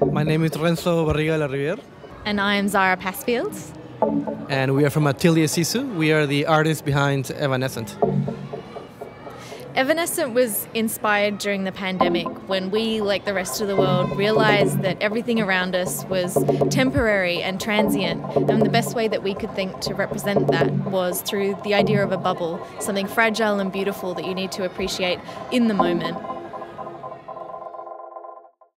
My name is Renzo Larriviere. And I am Zara Pasfield. And we are from Atelier Sisu. We are the artists behind Evanescent. Evanescent was inspired during the pandemic when we, like the rest of the world, realised that everything around us was temporary and transient, and the best way that we could think to represent that was through the idea of a bubble, something fragile and beautiful that you need to appreciate in the moment.